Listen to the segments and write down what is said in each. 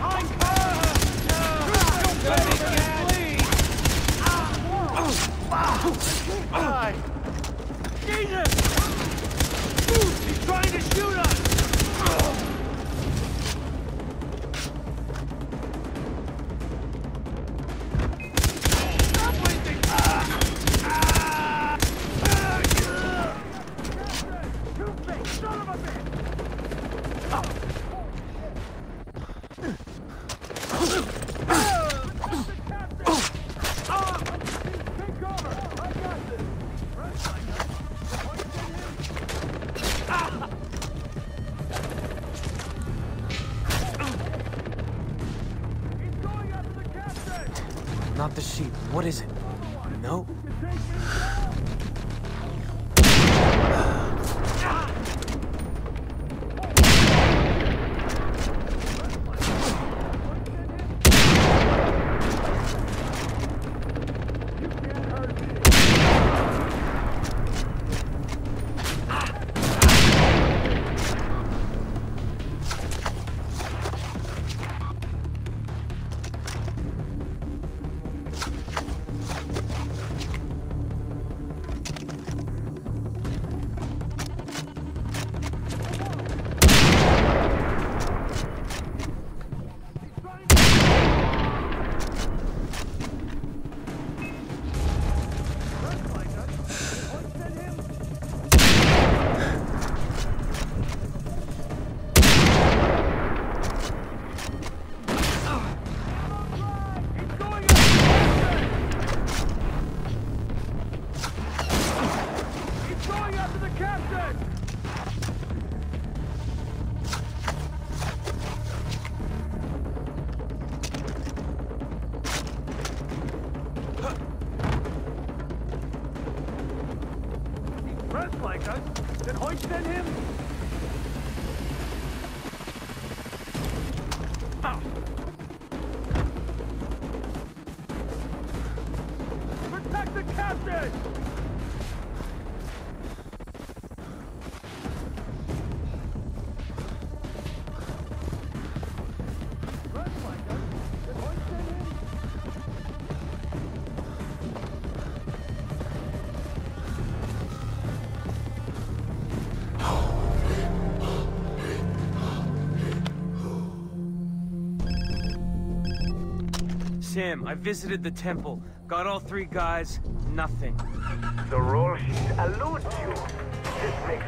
Jesus! He's trying to shoot us! Stop wasting! Two-face, son of a bitch! Not the sheep. What is it? No? Dressed like us? Then hoist at him? Protect the captain! Dressed like us? Then hoist at him? Sam, I visited the temple. Got all 3 guys. Nothing. The roll sheet alludes you. This makes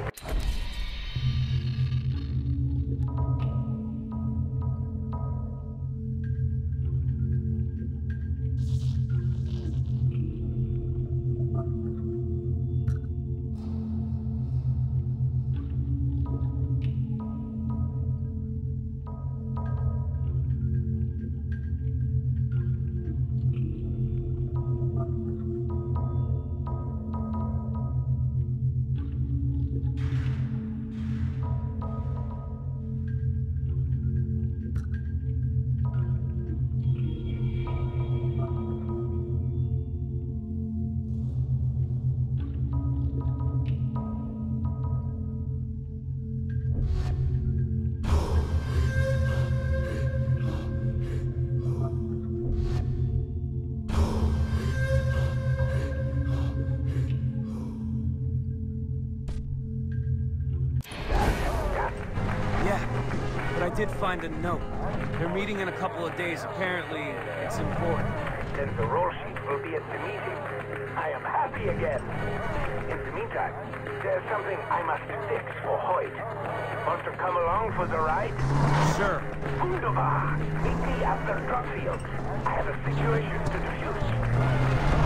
I did find a note. They're meeting in a couple of days. Apparently, it's important. Then the roll sheet will be at the meeting. I am happy again. In the meantime, there's something I must fix for Hoyt. Want to come along for the ride? Sure. Wunderbar. Meet me at the drop field. I have a situation to defuse.